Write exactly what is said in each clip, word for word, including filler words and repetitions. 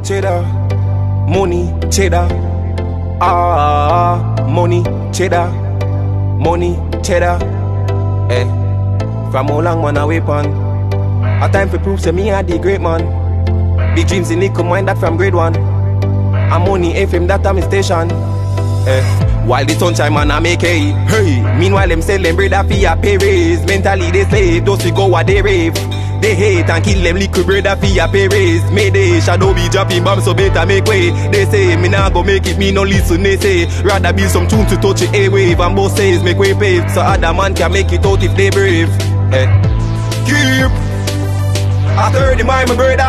cheddar, money, cheddar. Ah, money, cheddar, money, cheddar. Eh, from how long man I wait on? A time for proof to me I the great man. Big dreams in it, come mind that from grade one. And money F M that time station. Eh, while the sunshine man I make hay. Hey, meanwhile them sell them bread a fee a pay raise. Mentally they slave, those we go what they rave. They hate and kill them liquid bread a fee a pay raise. Mayday, shadow be dropping bombs so better make way. They say me nah go make it, me no listen. They say rather be some tune to touch the airwave. And both says make way pave, so other man can make it out if they brave. Eh, keep after the mind my brother.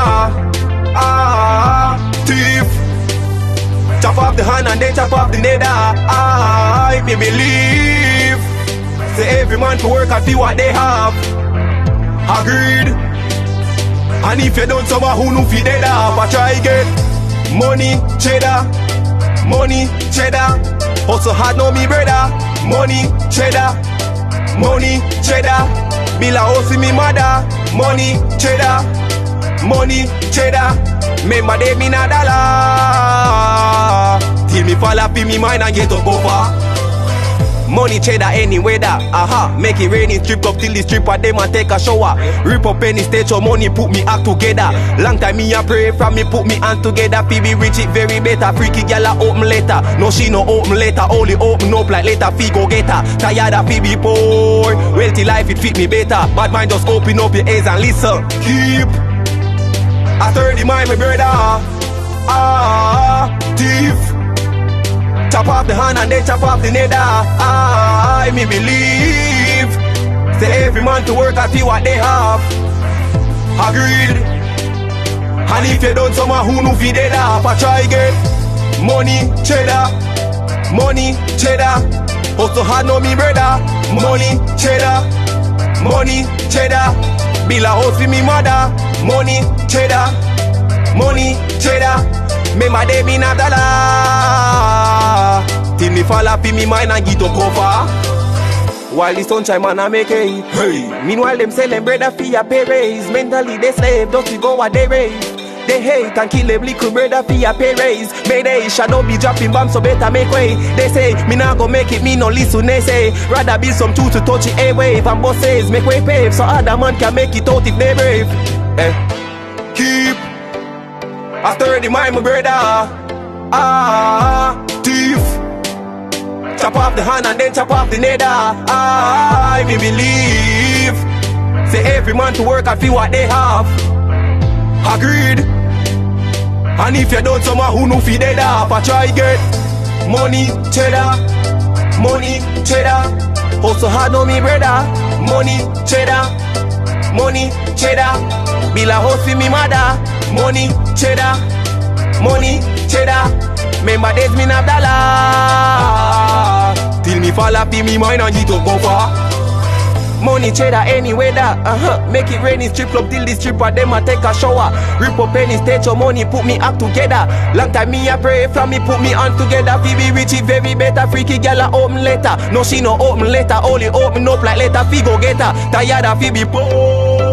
Ah, thief. Chop off the hand and then chop off the nether. I me believe. Say every man to work and feel what they have. Agreed. And if you don't someone who know fi dead off, I try get money, cheddar, money, cheddar. Also hard know me brother. Money, cheddar, money, cheddar. Bill a house me mother. Money, cheddar, money, cheddar. Remember they mean a dollar. Till me fall up in me mind and get up over. Money cheddar any weather, aha. Make it rain, strip up till the stripper them and take a shower. Rip up any stage so money put me act together. Long time me a pray from me put me hand together. Fi be rich it very better. Freaky gal a open letter. No she no open letter, only open up like later. Fi go get her. Tired of fi be poor. Wealthy life it fit me better. Bad mind just open up your ears and listen. Keep after the mind my brother. Ah, thief. Chop off the hand and then chop off the nether. I me believe. Say every man to work and feel what they have. Agreed. And if you don't someone who know fi dead off, I try get money, cheddar, money, cheddar. Also hard know me brother. Money, cheddar, money, cheddar. Bill a house for me mother. Money, cheddar, money, cheddar. Remember they mean a dollar. Till me fall up in me mind and get up over. While the sunshine man I make hay. Hey. Meanwhile them selling bread a fee a pay raise. Mentally they slave, don't we go what they raise. They hate and kill them little bread a fee a pay raise. Mayday, shadow be dropping bombs so better make way. They say me nah go make it, me no listen. They say rather be some tools to touch the airwave. And boss says make way pave so other man can make it out if they brave. Eh. Keep after the mind my brother. Ah, thief. Chop off the hand and then chop off the nether. I me believe. Say every man to work and feel what they have. Agreed. And if you don't someone who know fi dead off, I try get money, cheddar, money, cheddar. Also hard know me brother. Money, cheddar, money, cheddar. Bill a house for me mother. Money, cheddar, money, cheddar. Remember days me have dollar. Till me fall up in me mind and get up go far. Money cheddar any weather, uh-huh. Make it rain in strip club till the stripper them a take a shower. Rip up any stage so money put me act together. Long time me a pray from me put me hand together. Fi be rich it very better. Freaky gal a open letter. No she no open letter. Only open up like letter. Fi go get her. Tired of fi be poor.